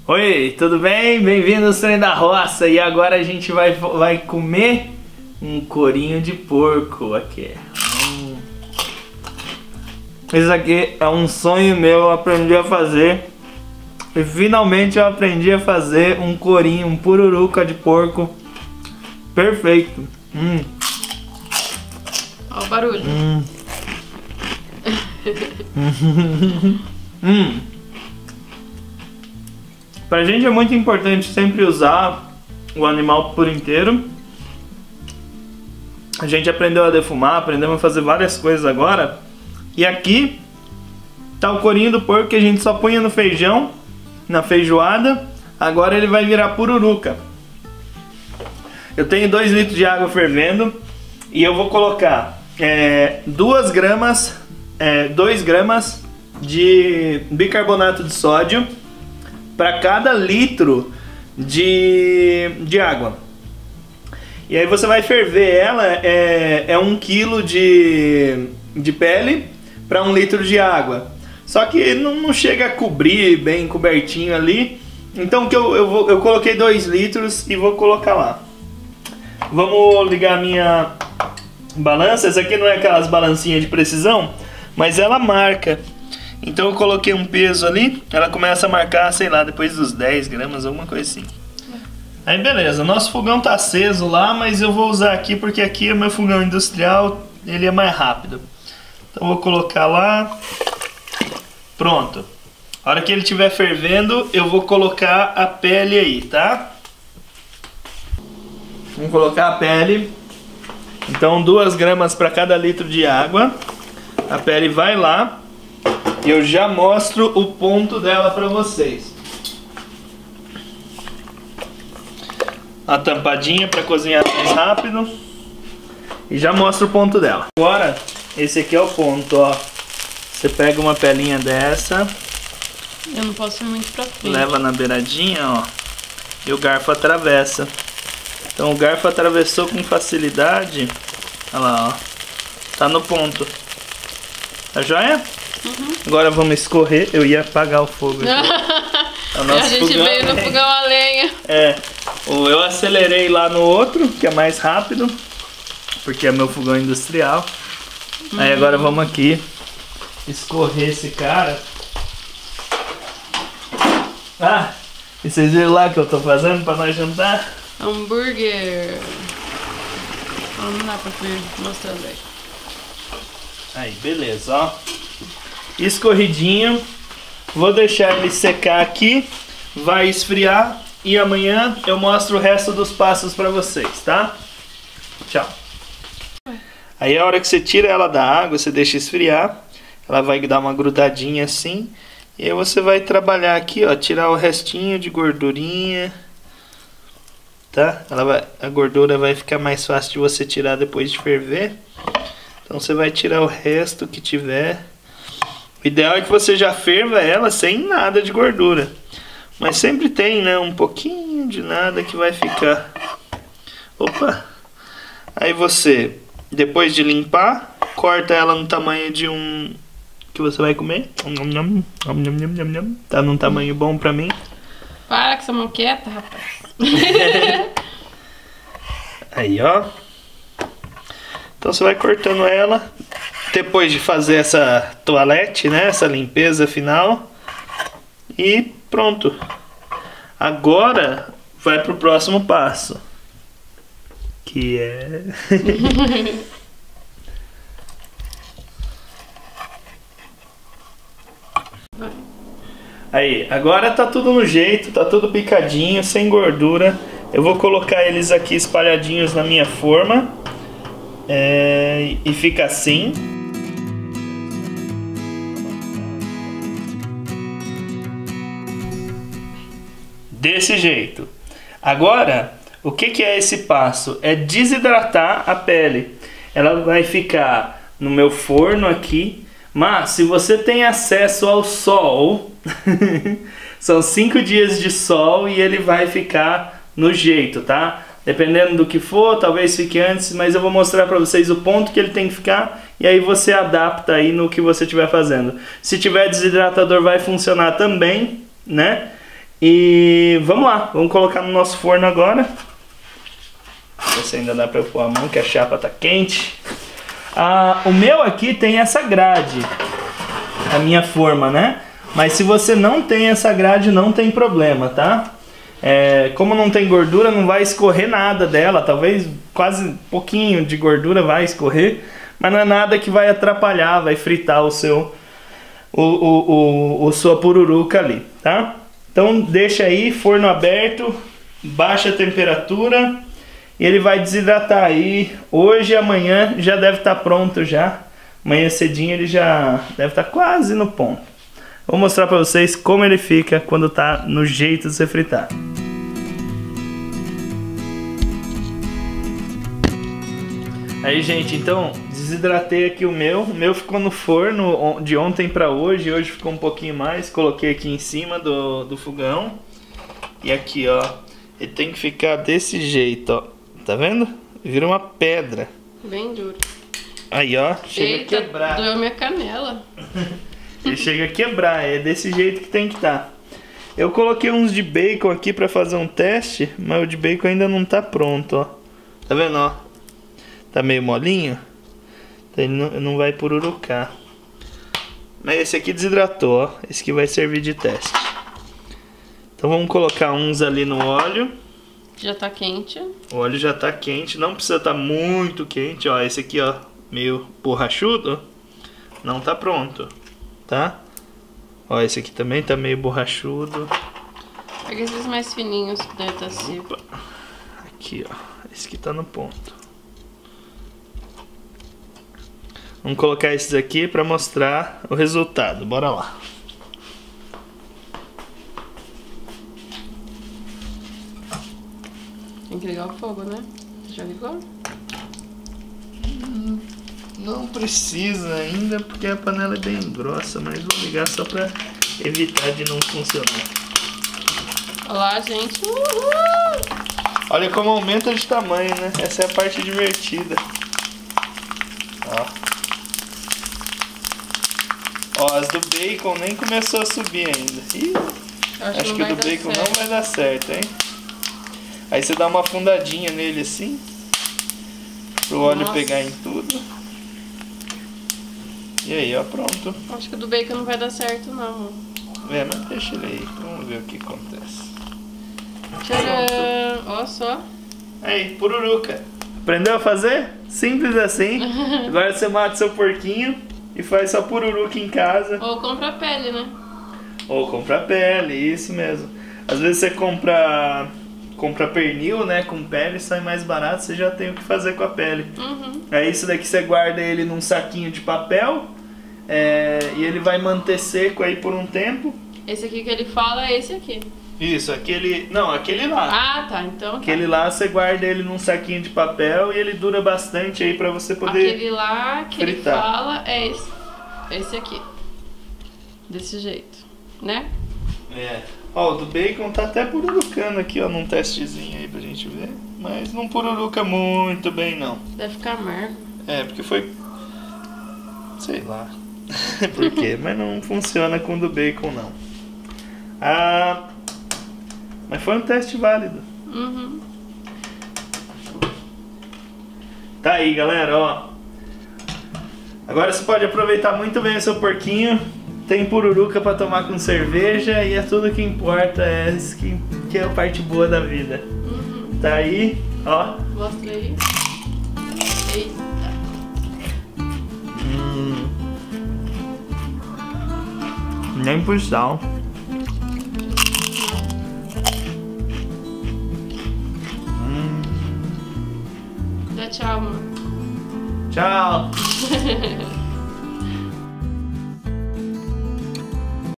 Oi, tudo bem? Bem-vindo ao Sonho da Roça. E agora a gente vai comer um corinho de porco aqui. Isso aqui é um sonho meu, eu aprendi a fazer. E finalmente eu aprendi a fazer um corinho, um pururuca de porco perfeito. Olha o barulho. Pra gente é muito importante sempre usar o animal por inteiro. A gente aprendeu a defumar, aprendemos a fazer várias coisas agora. E aqui tá o corinho do porco que a gente só punha no feijão, na feijoada. Agora ele vai virar pururuca. Eu tenho 2 litros de água fervendo e eu vou colocar 2 gramas de bicarbonato de sódio para cada litro de água. E aí você vai ferver ela, 1 quilo de pele para 1 litro de água. Só que não chega a cobrir bem cobertinho ali. Então eu coloquei 2 litros e vou colocar lá. Vamos ligar a minha balança. Essa aqui não é aquelas balancinhas de precisão, mas ela marca. Então eu coloquei um peso ali, ela começa a marcar, sei lá, depois dos 10 gramas, alguma coisa assim. Aí beleza, nosso fogão tá aceso lá, mas eu vou usar aqui porque aqui é meu fogão industrial, ele é mais rápido. Então eu vou colocar lá. Pronto. A hora que ele estiver fervendo, eu vou colocar a pele aí, tá? Vamos colocar a pele. Então 2 gramas para cada litro de água. A pele vai lá. E eu já mostro o ponto dela para vocês. A tampadinha para cozinhar mais rápido. E já mostro o ponto dela. Agora, esse aqui é o ponto, ó. Você pega uma pelinha dessa. Eu não posso ir muito pra frente. Leva na beiradinha, ó. E o garfo atravessa. Então o garfo atravessou com facilidade. Olha lá, ó. Tá no ponto. Tá joia? Agora vamos escorrer. Eu ia apagar o fogo aqui. A gente veio no fogão a lenha. Eu acelerei lá no outro, que é mais rápido, porque é meu fogão industrial. Aí agora vamos aqui escorrer esse cara. E vocês viram lá que eu tô fazendo pra nós jantar? Hambúrguer. Não dá pra ver mostrando aí. Aí, beleza, ó. Escorridinho. Vou deixar ele secar aqui. Vai esfriar. E amanhã eu mostro o resto dos passos pra vocês, tá? Tchau. Aí a hora que você tira ela da água, você deixa esfriar. Ela vai dar uma grudadinha assim. E aí você vai trabalhar aqui, ó. Tirar o restinho de gordurinha. Tá? A gordura vai ficar mais fácil de você tirar depois de ferver. Então você vai tirar o resto que tiver. O ideal é que você já ferva ela sem nada de gordura. Mas sempre tem, né? Um pouquinho de nada que vai ficar. Opa! Aí você, depois de limpar, corta ela no tamanho de um... que você vai comer. Tá num tamanho bom pra mim. Para com essa mão quieta, rapaz. Aí, ó. Então você vai cortando ela. Depois de fazer essa toalete, né? Essa limpeza final. E pronto. Agora vai pro próximo passo. Que é... Aí, agora tá tudo no jeito, tá tudo picadinho, sem gordura. Eu vou colocar eles aqui espalhadinhos na minha forma. E fica assim. Desse jeito. Agora, o que é esse passo? É desidratar a pele. Ela vai ficar no meu forno aqui. Mas se você tem acesso ao sol, são 5 dias de sol e ele vai ficar no jeito, tá? Dependendo do que for, talvez fique antes, mas eu vou mostrar para vocês o ponto que ele tem que ficar e aí você adapta aí no que você estiver fazendo. Se tiver desidratador vai funcionar também, né? E vamos lá, vamos colocar no nosso forno agora. Ver se ainda dá pra eu pôr a mão, que a chapa tá quente. O meu aqui tem essa grade, a minha forma, né? Mas se você não tem essa grade, não tem problema, tá? Como não tem gordura, não vai escorrer nada dela. Talvez quase pouquinho de gordura vai escorrer, mas não é nada que vai atrapalhar, vai fritar o seu sua pururuca ali, tá? Então deixa aí, forno aberto, baixa a temperatura, e ele vai desidratar aí. Hoje e amanhã já deve estar pronto já. Amanhã cedinho ele já deve estar quase no ponto. Vou mostrar para vocês como ele fica quando tá no jeito de ser fritado. Aí, gente, então desidratei aqui o meu. O meu ficou no forno de ontem para hoje. Hoje ficou um pouquinho mais. Coloquei aqui em cima do fogão. E aqui, ó, ele tem que ficar desse jeito, ó. Tá vendo? Vira uma pedra. Bem duro. Aí, ó, chega a quebrar. Doeu minha canela. Ele chega a quebrar, é desse jeito que tem que estar. Eu coloquei uns de bacon aqui pra fazer um teste, mas o de bacon ainda não tá pronto, ó. Tá vendo, ó? Tá meio molinho. Então ele não vai pururucar. Mas esse aqui desidratou, ó. Esse aqui vai servir de teste. Então vamos colocar uns ali no óleo. Já tá quente. O óleo já tá quente, não precisa estar muito quente, ó. Esse aqui, ó, meio borrachudo, não tá pronto, tá? Ó, esse aqui também tá meio borrachudo. Pega esses mais fininhos que deve estar seco. Aqui, ó, esse aqui tá no ponto. Vamos colocar esses aqui pra mostrar o resultado, bora lá. Tem que ligar o fogo, né? Já ligou? Não precisa ainda, porque a panela é bem grossa, mas vou ligar só pra evitar de não funcionar. Olha lá, gente. Uhul! Olha como aumenta de tamanho, né? Essa é a parte divertida. Ó. Ó, as do bacon nem começou a subir ainda. Ih, acho que o do bacon não vai dar certo, hein? Aí você dá uma afundadinha nele assim, pro óleo pegar em tudo. E aí, ó, pronto. Acho que o do bacon não vai dar certo, não. Mas deixa ele aí, vamos ver o que acontece. Tcharam! Ó só. Aí, pururuca. Aprendeu a fazer? Simples assim. Agora você mata seu porquinho e faz sua pururuca em casa. Ou compra a pele, né? Ou compra a pele, isso mesmo. Às vezes você compra pernil, né, com pele, sai mais barato, você já tem o que fazer com a pele. Uhum. Aí isso daqui você guarda ele num saquinho de papel, e ele vai manter seco aí por um tempo. Esse aqui que ele fala é esse aqui. Isso, aquele... Não, aquele lá. Ah, tá, então tá. Aquele lá você guarda ele num saquinho de papel e ele dura bastante aí pra você poder Aquele lá que fritar. ele fala é esse. Esse aqui. Desse jeito, né? É. Ó, o do bacon tá até pururucando aqui, ó, num testezinho aí pra gente ver. Mas não pururuca muito bem, não. Deve ficar amargo. É, porque foi... Sei lá. Por quê? Mas não funciona com o do bacon, não. Mas foi um teste válido. Uhum. Tá aí, galera, ó. Agora você pode aproveitar muito bem o seu porquinho. Tem pururuca pra tomar com cerveja e é tudo que importa, é isso que é a parte boa da vida. Uhum. Tá aí, ó. Mostra aí. Eita. Nem por sal. Dá tchau, mano. Tchau.